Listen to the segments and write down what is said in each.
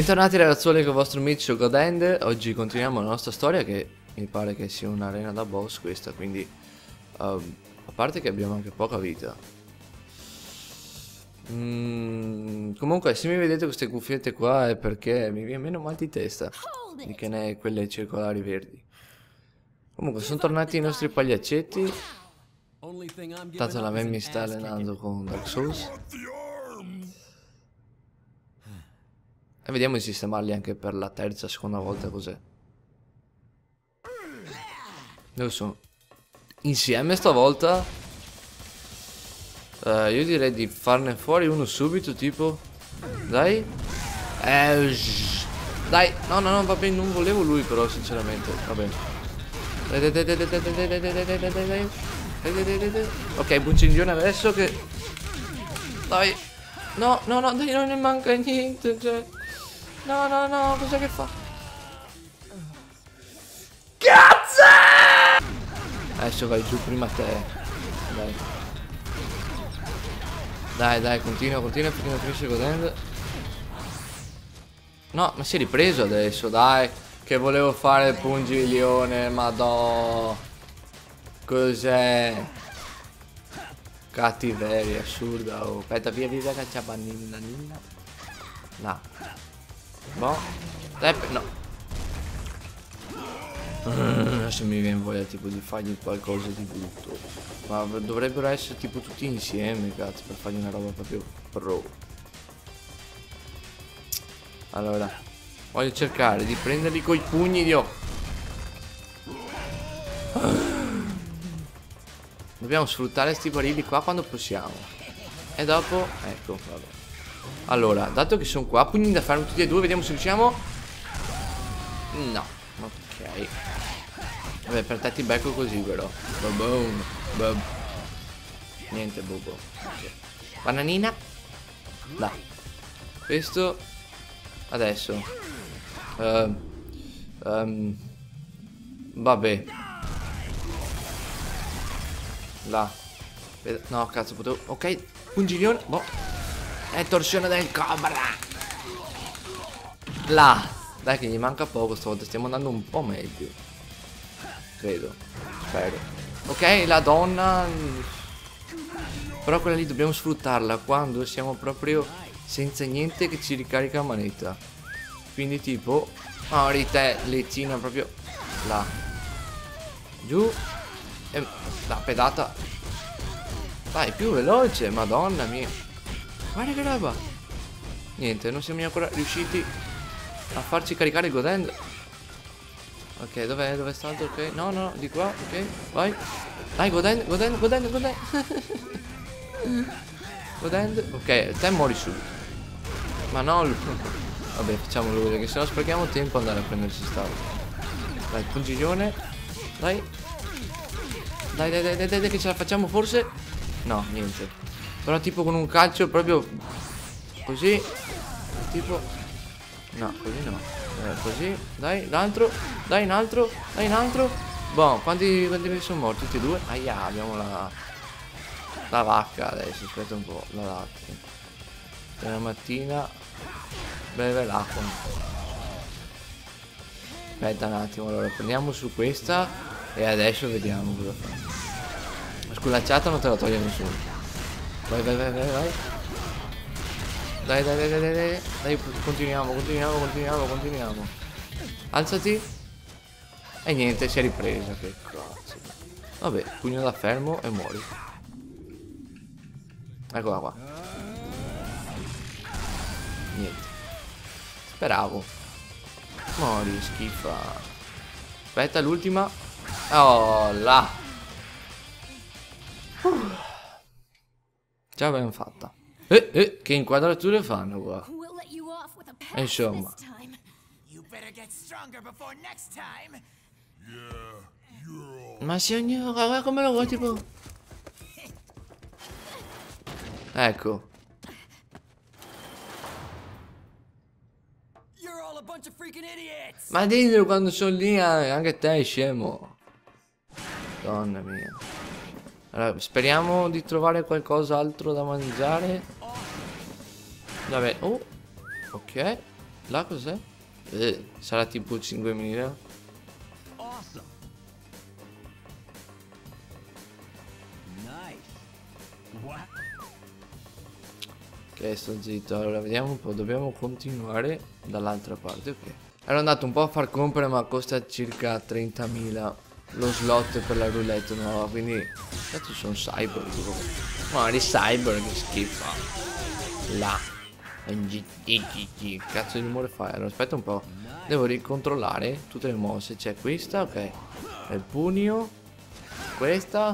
Bentornati ragazzuoli con il vostro amico Godend. Oggi continuiamo la nostra storia, che mi pare che sia un'arena da boss questa, quindi a parte che abbiamo anche poca vita. Comunque se mi vedete queste cuffiette qua è perché mi viene meno mal di testa di che ne quelle circolari verdi. Comunque sono tornati i nostri pagliaccetti. Tanto la me mi sta allenando con Dark Souls. E vediamo di sistemarli anche per la terza, seconda volta. Cos'è? Dove sono? Insieme stavolta? Io direi di farne fuori uno subito, tipo. Dai. Dai. No, va bene, non volevo lui però, sinceramente. Va bene. Dai. Ok, buccingione adesso che... Dai. No, dai, non ne manca niente, cioè... No, cos'è che fa? Cazzo! Adesso vai giù prima te. Dai, continua finché non finisce godendo. No, ma si è ripreso adesso, dai. Che volevo fare il pungiglione, madò. Cos'è? Cattiveria assurda. Oh. Aspetta, via, cacciabannina. No. Boh. No. Adesso mi viene voglia tipo di fargli qualcosa di brutto. Ma dovrebbero essere tipo tutti insieme, cazzo, per fargli una roba proprio pro. Allora, voglio cercare di prenderli coi pugni di Dobbiamo sfruttare sti barili qua quando possiamo. E dopo, ecco, vabbè. Allora, dato che sono qua, pugni da fare tutti e due, vediamo se riusciamo. No, ok. Vabbè, per te ti becco così, però. Boom. Niente, bobo. Okay. Bananina. Là. Questo. Adesso. Vabbè. Là. No, cazzo, potevo... Ok, pungiglione. Boh. È torsione del cobra. Là. Dai che gli manca poco stavolta. Stiamo andando un po' meglio. Credo. Spero. Ok, la donna. Però quella lì dobbiamo sfruttarla quando siamo proprio senza niente che ci ricarica la manetta. Quindi tipo te leccina proprio là. Giù. E la pedata. Dai, più veloce. Madonna mia. Guarda che roba. Niente, non siamo ancora riusciti a farci caricare il godendo. Ok, dov'è stato? Ok, no, di qua, ok, vai. Dai, godendo. Godendo, ok, te muori subito. Ma no, vabbè, facciamolo vedere, che se no sprechiamo tempo andare a prendersi stavo. Dai, pungiglione. Dai, che ce la facciamo forse. No, niente. Però tipo con un calcio proprio così. Tipo... No, così no. Così. Dai, l'altro. Dai, un altro. Boh, quanti sono morti? Tutti e due? Aia, abbiamo la vacca adesso. Aspetta un po'. La latte. La mattina beve l'acqua. Aspetta un attimo. Allora prendiamo su questa. E adesso vediamo cosa fa. La sculacciata non te la toglie nessuno. Vai. Dai, continuiamo. Alzati. E niente, si è ripresa. Che cazzo. Vabbè, pugno da fermo e muori. Eccola qua. Niente. Speravo. Muori, schifa. Aspetta, l'ultima. Oh, là. Ce l'abbiamo fatta. Che inquadrature fanno qua? Insomma. Ma signora, guarda come lo vuoi tipo. Ecco. Ma dillo quando sono lì, anche te scemo. Donna mia. Allora, speriamo di trovare qualcos'altro da mangiare. Vabbè, ok. Là cos'è? Sarà tipo 5.000. Awesome. Nice. What? Ok, sto zitto. Allora vediamo un po'. Dobbiamo continuare dall'altra parte. Ok. Ero andato un po' a far compere, ma costa circa 30.000 lo slot per la roulette nuova. Quindi cazzo sono cyber tipo. Magari cyber che schifo. Là. Cazzo di rumore fai? Allora aspetta un po'. Devo ricontrollare tutte le mosse. C'è questa, ok. È il pugno. Questa.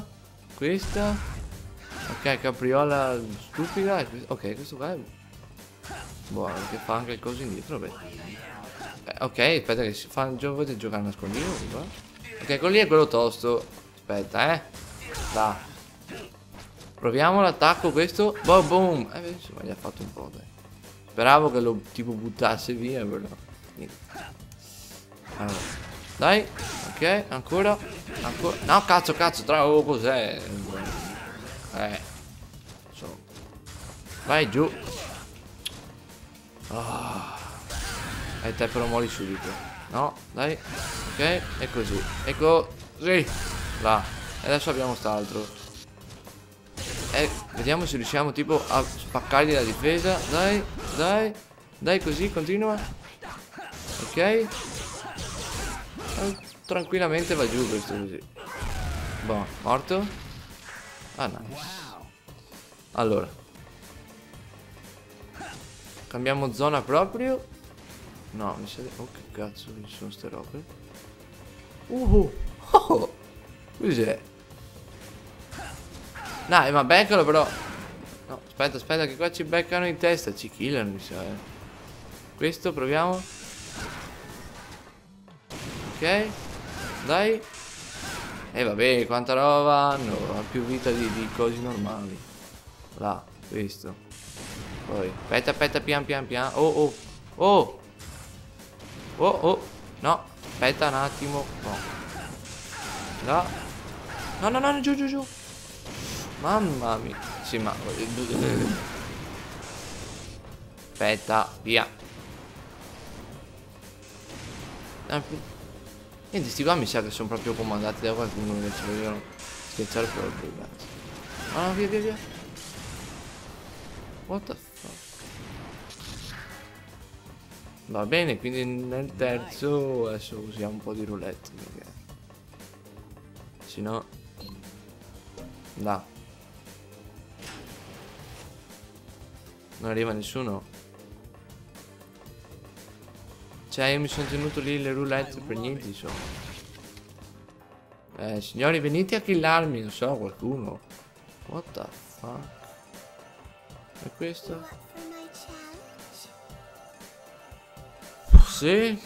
Ok, capriola stupida. Ok, questo qua è buono, che fa anche il coso indietro, beh. Ok, aspetta che si fa. Volete giocare a nascondino? Ok, quello lì è quello tosto. Aspetta, là. Proviamo l'attacco questo. Boom, boom. Insomma, gli ha fatto un po', dai. Speravo che lo tipo buttasse via, però niente. Allora, dai. Ok, ancora. No, cazzo, oh, cos'è? So. Vai giù. E te però muori subito. No, dai. Ok, e così. Ecco, sì. Là. E adesso abbiamo st'altro. E vediamo se riusciamo tipo a spaccargli la difesa. Dai, così, continua. Ok. Tranquillamente va giù questo così. Boh, morto. Ah, nice. Allora. Cambiamo zona proprio. No, mi sa. Oh, che cazzo ci sono ste robe. Oh, cos'è? Dai, ma beccalo però. No, aspetta che qua ci beccano in testa. Ci killano, mi sa, Questo proviamo. Ok. Dai. E vabbè, quanta roba hanno. Ha più vita di cose normali. Là, questo. Poi, aspetta, pian. Oh. No, aspetta un attimo. No. Là. No, giù. Mamma mia. Sì, ma... Aspetta, via. Niente, sti qua mi sa che sono proprio comandati da qualcuno che ci vogliono scherzare proprio, ragazzi. Ah, no, via. What the fuck? Va bene, quindi nel terzo adesso usiamo un po' di roulette perché... Se no... Là. Non arriva nessuno. Cioè io mi sono tenuto lì le roulette per niente, insomma. Signori, venite a killarmi, non so, qualcuno. What the fuck? E questo? Sì.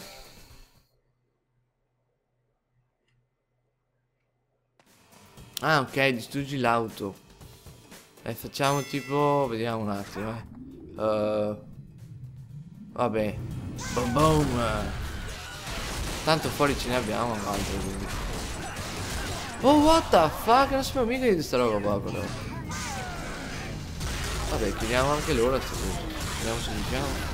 Ah, ok, distruggi l'auto. Facciamo tipo... Vediamo un attimo, vabbè. Boom. Tanto fuori ce ne abbiamo un altro, quindi. Oh, what the fuck? Non sapevo mica di questa roba qua, però. Vabbè, chiudiamo anche loro a sto punto. Vediamo se riusciamo.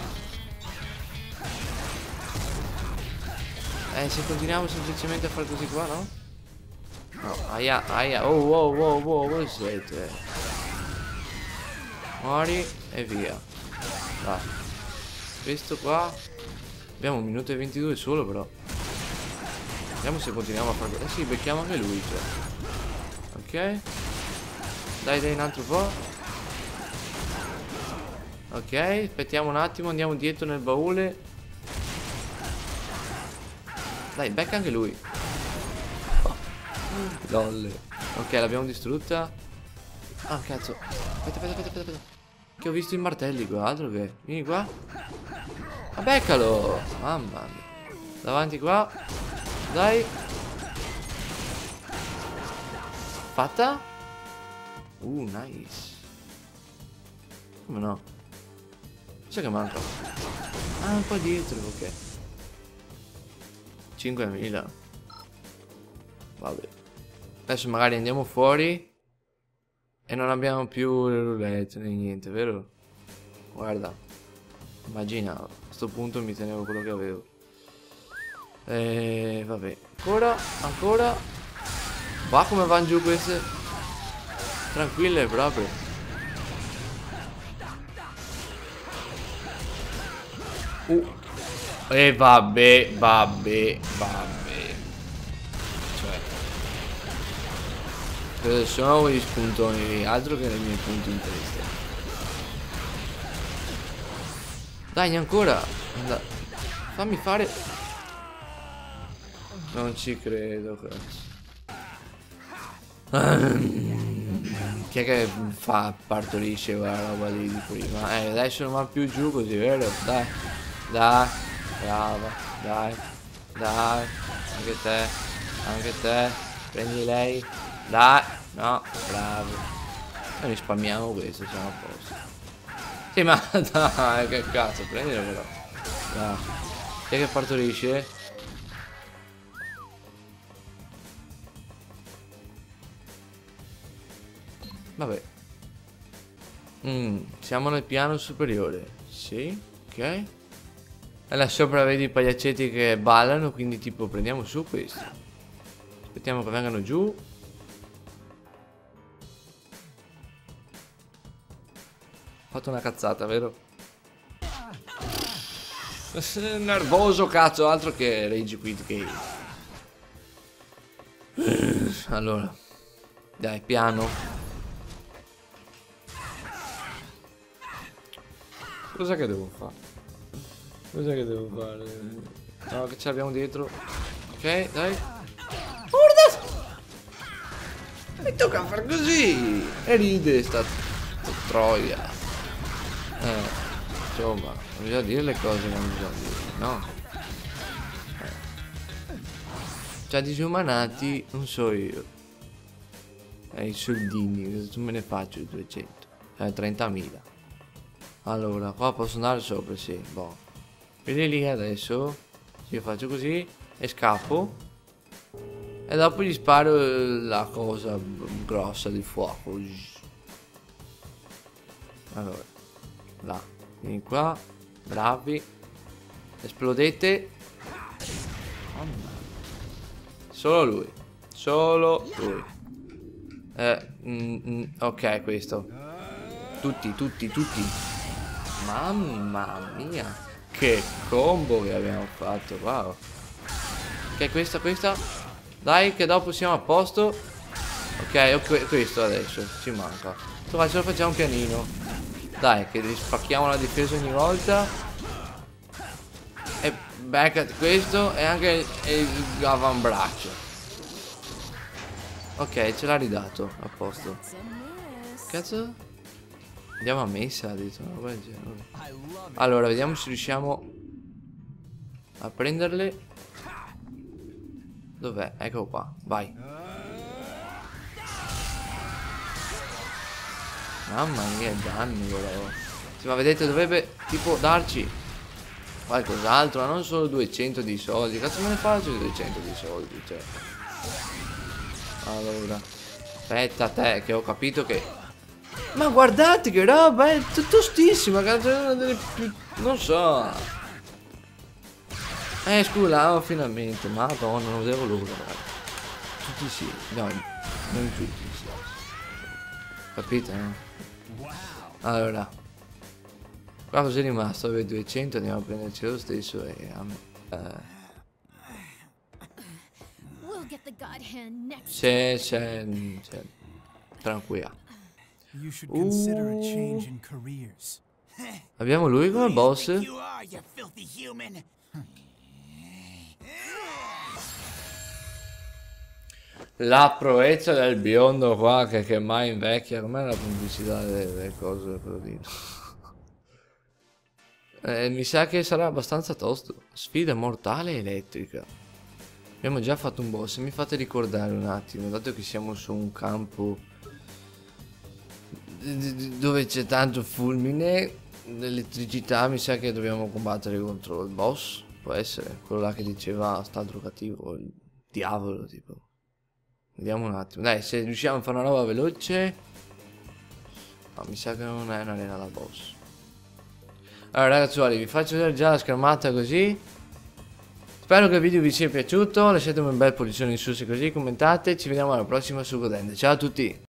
Se continuiamo semplicemente a fare così qua, no? No, aia. Oh, wow, voi siete? Muori e via. Vai. Questo qua. Abbiamo 1 minuto e 22 solo, però. Vediamo se continuiamo a fare. Sì, becchiamo anche lui, cioè. Ok. Dai, un altro po'. Ok, aspettiamo un attimo, andiamo dietro nel baule. Dai, becca anche lui. Lol. Ok, l'abbiamo distrutta. Ah, cazzo. Aspetta. Che ho visto i martelli qua, altro che. Vieni qua. Ma beccalo. Mamma mia. Davanti qua. Dai. Fatta. Nice. Come no? C'è che manca? Ah, un po' dietro, ok. 5.000. Vabbè. Adesso magari andiamo fuori. E non abbiamo più le roulette né niente, vero? Guarda. Immagina. sto punto mi tenevo quello che avevo. Vabbè. Ancora. Va come vanno giù queste. Tranquille proprio. E vabbè. Cioè, cosa sono quegli spuntoni lì? Altro che nei miei punti in testa. Dai, ancora. Fammi fare. Non ci credo, cazzo. Chi è che partorisce quella roba lì di prima? Adesso non va più giù così, vero? Dai. Brava. Dai. Anche te. Prendi lei. Dai. No, bravo. E risparmiamo questo, siamo a posto. Sì, ma dai, che cazzo, prendilo però. Dai. Chi è che partorisce? Vabbè. Siamo nel piano superiore. Sì, ok. E là sopra vedi i pagliaccetti che ballano, quindi tipo prendiamo su questo. Aspettiamo che vengano giù. Ho fatto una cazzata, vero? Nervoso, cazzo, altro che Rage Quit Game. Allora. Dai, piano. Cos'è che devo fare? No, che ce l'abbiamo dietro. Ok, dai. Guarda! Mi tocca far così. E ride sta troia. Insomma, bisogna dire le cose che non bisogna dire, no? Già disumanati, non so io. I soldini, cosa me ne faccio 200? 30.000. Allora, qua posso andare sopra, sì, boh. Vedi lì adesso, io faccio così e scappo. E dopo gli sparo la cosa grossa di fuoco. Allora, là, vieni qua, bravi. Esplodete. Solo lui. Ok, questo. Tutti. Mamma mia, che combo che abbiamo fatto, wow. Ok, questa. Dai, che dopo siamo a posto. Ok, questo adesso ci manca. Ce lo facciamo pianino. Dai, che spacchiamo la difesa ogni volta. E beccati questo e anche il avambraccio. Ok, ce l'ha ridato, a posto. Cazzo? Andiamo a messa, ha detto una roba del genere. Allora, vediamo se riusciamo a prenderle. Dov'è? Eccolo qua, vai. Mamma mia, danni però. Sì, ma vedete, dovrebbe tipo darci qualcos'altro, non solo 200 di soldi. Cazzo me ne faccio 200 di soldi, cioè. Allora, aspetta te, che ho capito che... Ma guardate che roba, è tostissima, cazzo, non so. Scusa, finalmente, madonna, non devo lavorare. Tutti sì, no, non tutti sì. Capite, no? Allora, qua cos'è rimasto? Dove 200, andiamo a prenderci lo stesso e a me. C'è, tranquilla. Abbiamo lui come boss. La proezza del biondo qua che mai invecchia. Com'è la pubblicità delle cose per dire? Mi sa che sarà abbastanza tosto. Sfida mortale elettrica. Abbiamo già fatto un boss. Mi fate ricordare un attimo, dato che siamo su un campo dove c'è tanto fulmine, l'elettricità, mi sa che dobbiamo combattere contro il boss. Può essere quello là che diceva st'altro cattivo, il diavolo tipo. Vediamo un attimo, dai, se riusciamo a fare una roba veloce. No, mi sa che non è un'arena da boss. Allora ragazzuoli, vi faccio vedere già la schermata così. Spero che il video vi sia piaciuto, lasciatemi un bel pollicione in su se così, commentate, ci vediamo alla prossima su Godend. Ciao a tutti!